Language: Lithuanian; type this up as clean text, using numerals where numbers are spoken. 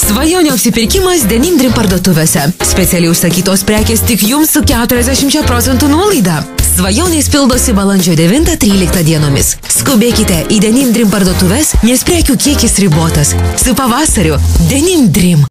Svajonių apsipirkimas Denim Dream parduotuvėse. Specialiai užsakytos prekės tik jums su 40% nuolaida. Svajonės pildosi balandžio 9-13 dienomis. Skubėkite į Denim Dream parduotuvės, nes prekių kiekis ribotas. Su pavasariu Denim Dream.